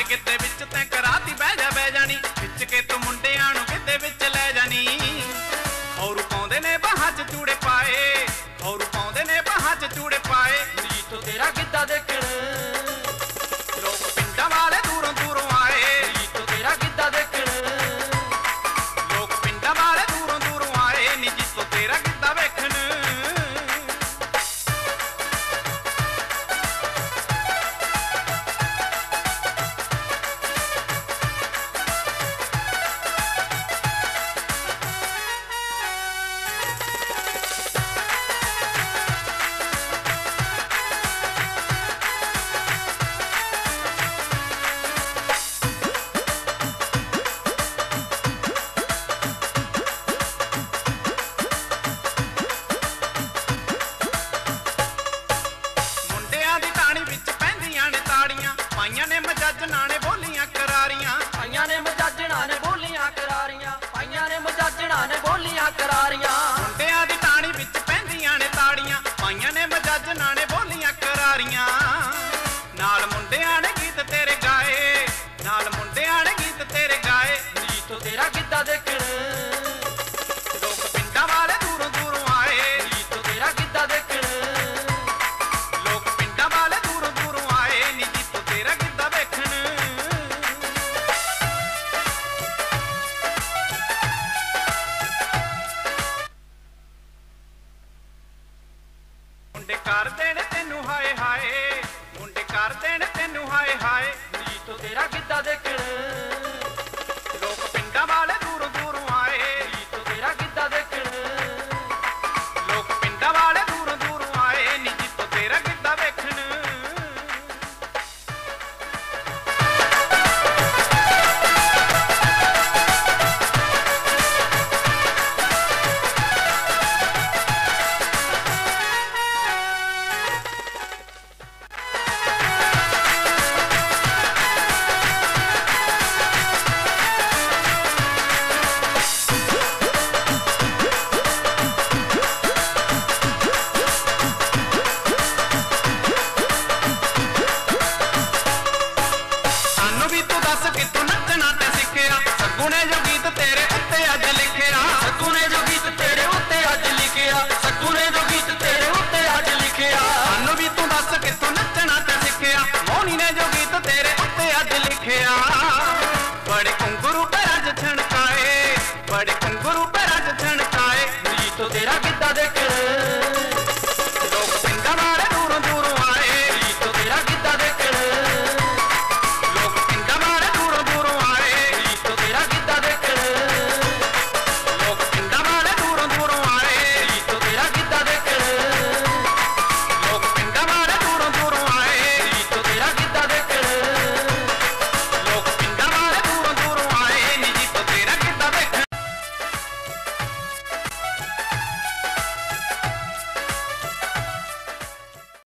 साडे किते विच तैं कराती बह जानी, खिच के तू मुंडियां नूं किते विच लै जानी। खौरू पाउंदे ने बाहां च चूड़े पाए, खौरू पाउंदे ने बाहां च चूड़े पाए। रीतो तेरा गिद्धा देखण लोक पिंडां वाले दूरों दूरों आए, रीतो तेरा गिद्धा देखण लोक पिंडां वाले दूरों दूरों आए नी जीतो तेरा गिद्धा वेखण। पाइयां ने मजाजना ने बोलियां करारियां, पाइयां ने मजाजना ने बोलियां करारियां, पाइयां ने मजाजना ने बोलियां करारियां। मुंडियां दी टाणी विच पैंदियां ने ताड़ियां, पाइयां ने मजाजना ने बोलियां करारियां। नाल मुंडियां ने गीत तेरे गाए, नाल मुंडियां ने गीत तेरे गाए। रीतो तेरा गिद्धा देखण लोक पिंडां वाले दूरों दूरों आए, रीतो तेरा गिद्धा देखण लोक पिंडां वाले दूरों दूरों आए नी जीतो तेरा गिद्धा वेखण। मुंडे कर देने तेनू हाय हाय, मुंडे कर देने तेनू हाय हाय। रीतो तेरा गिद्धा देखण